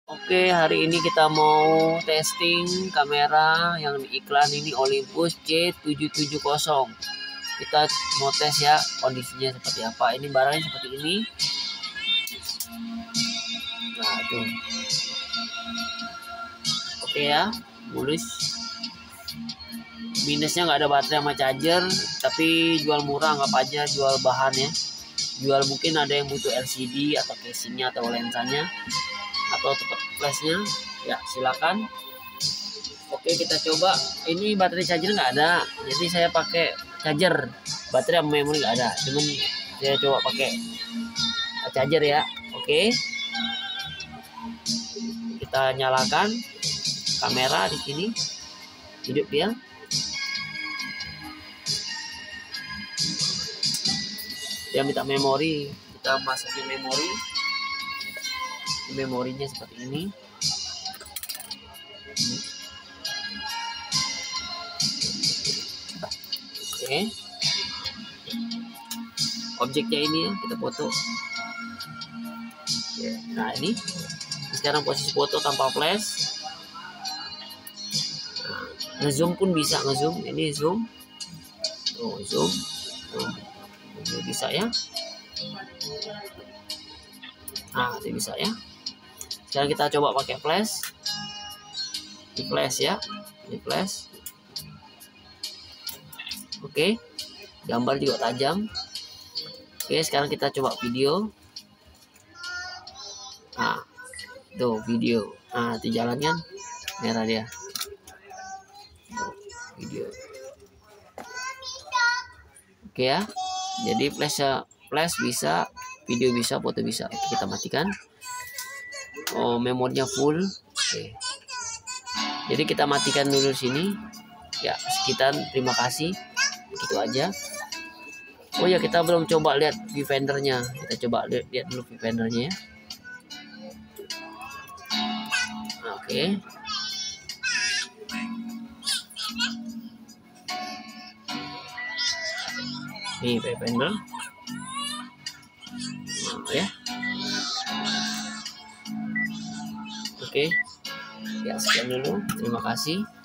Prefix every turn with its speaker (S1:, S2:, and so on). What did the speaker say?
S1: Oke, hari ini kita mau testing kamera yang di iklan ini, Olympus C770. Kita mau tes ya kondisinya seperti apa. Ini barangnya seperti ini. Nah, tuh. Oke ya, mulus. Minusnya nggak ada baterai sama charger, tapi jual murah, anggap aja jual bahannya. Jual mungkin ada yang butuh LCD atau casingnya atau lensanya atau tempat flashnya, ya silakan. Oke, kita coba. Ini baterai charger nggak ada, jadi saya pakai charger. Baterai sama memori nggak ada, cuman saya coba pakai charger ya. Oke, kita nyalakan kamera di sini, hidup ya. Dia minta memori, kita masukin memori. Memorinya seperti ini. Oke, objeknya ini ya, kita foto. Nah, ini sekarang posisi foto tanpa flash. Nah, ngezoom pun bisa, ngezoom. Ini zoom. Oh, zoom. Ini bisa ya. Nah, ini bisa ya. Sekarang kita coba pakai flash. Di flash ya, di flash. Oke, gambar juga tajam. Oke, sekarang kita coba video. Nah, tuh video. Nah, itu jalan kan, merah dia. Tuh, video. Oke ya, jadi flash bisa, video bisa, foto bisa. Oke, kita matikan. Oh, memorinya full. Oke, jadi kita matikan dulu sini ya. Sekitar, terima kasih, itu aja. Oh ya, kita belum coba lihat viewfindernya. Kita coba lihat dulu viewfindernya ya. Oke. Ini viewfinder. Nah, ya. Oke. Ya, sekian dulu. Terima kasih.